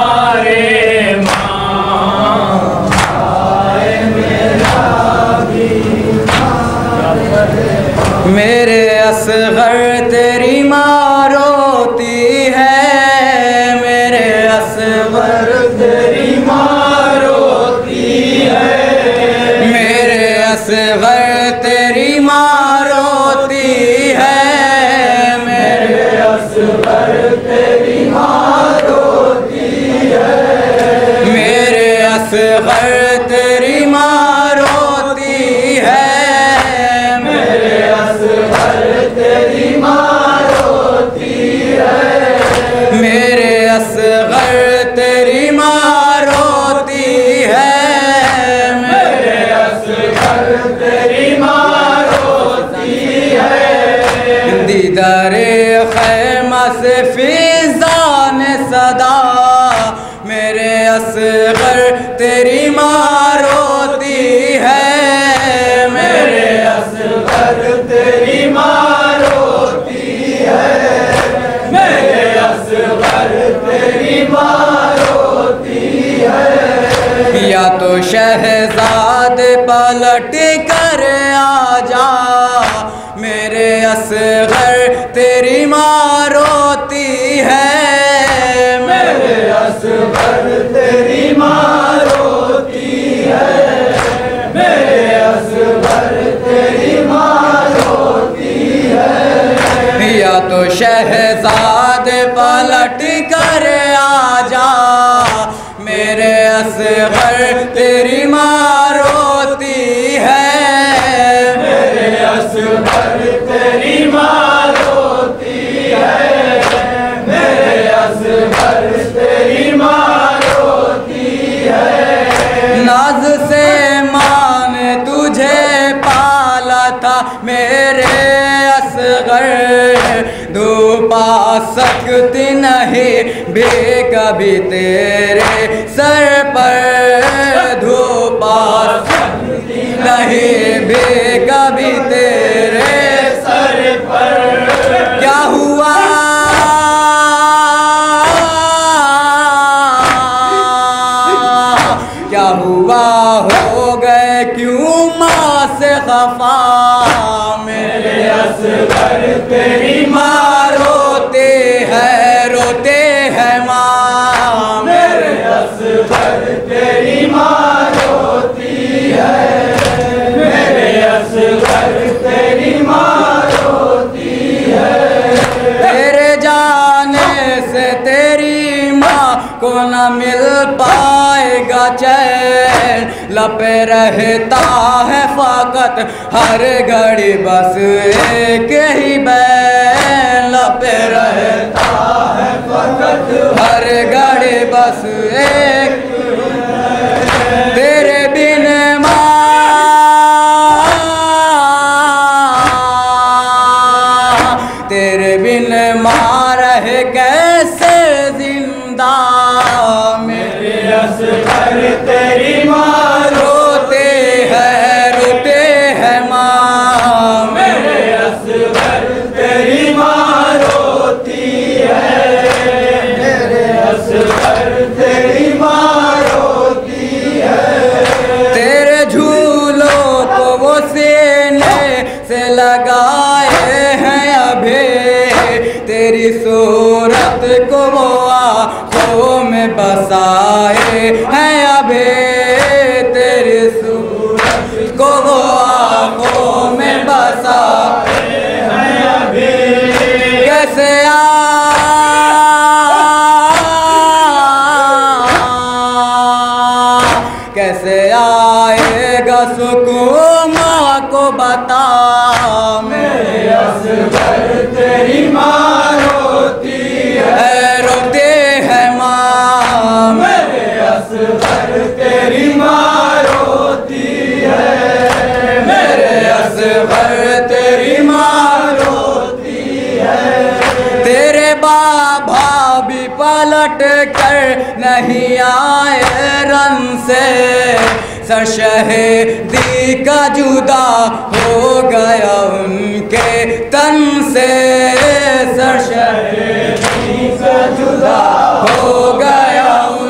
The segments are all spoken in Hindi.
मेरे असग़र तेरी माँ रोती है, मेरे असग़र तेरी माँ रोती है, मेरे असग़र तेरी माँ रोती है, मेरे असग़र तेरी माँ रोती है, मेरे असग़र तेरी माँ रोती है, तेरी माँ रोती है, मेरे असग़र तेरी माँ रोती है, मेरे असग़र तेरी माँ रोती है। दीदारे ख़ैमा से फ़िज़ा ने सदा, मेरे असग़र तेरी माँ रोती है, मेरे असग़र तेरी माँ तेरी माँ रोती है। या तो शहज़ादे पलट कर आ जा, मेरे असग़र तेरी माँ रोती है, मेरे असग़र तेरी माँ रोती है, मेरे असग़र तेरी माँ रोती है। या तो शहज़ादे पलट कर आ जा, मेरे असग़र तेरी माँ रोती है, मेरे असग़र तेरी माँ रोती है, मेरे असग़र तेरी माँ रोती है। नाज़ से माँ ने तुझे पाला था, मेरे असग़र धूप आ सकती नहीं भी कभी तेरे सर पर, धूप आ सकती नहीं भी कभी तेरे सर पर। क्या हुआ क्या हुआ, हो गए क्यों माँ से खफा, मेरे असग़र तेरी माँ रोते हैं माँ, मेरे असग़र तेरी माँ रोती है, मेरे असग़र तेरी माँ रोती है। तेरे जाने से तेरी माँ को न मिल पाएगा चैन, लपे रहता है फ़क़त हर घड़ी बस एक ही बैन, लपे रहता है फ़क़त हर घड़ी बस एक, तेरे बिन माँ तेरे बिन माँ रहे कैसे जिंदा, मेरे असग़र तेरी माँ रोते हैं माँ, मेरे असग़र तेरी माँ रोती है, मेरे असग़र तेरी माँ रोती है। तेरे झूलों को वो सीने से लगाए हैं अभी, तेरी सूरत को वो आँखों में बसाए हैं अभी, तेरी सूरत को वो आँखों में बसाए हैं अभी। कैसे कैसे आएगा सुकून माँ को बता, मेरे असग़र तेरी माँ रोती है, रोते हैं माँ, मेरे असग़र तेरी माँ रोती है, मेरे असग़र तेरी माँ रोती है। तेरे बाबा भी पलट कर नहीं आए रन से, सरशहीदी का जुदा हो गया उनके तन से, सरशहीदी का जुदा हो गया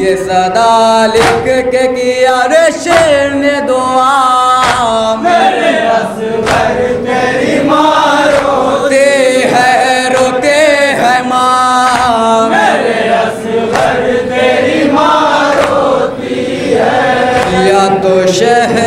सदा लिख के किया रे शेर ने दुआ। मेरे असगर तेरी माँ रोते है माँ। मेरे असगर तेरी माँ रोती है। या तो शहर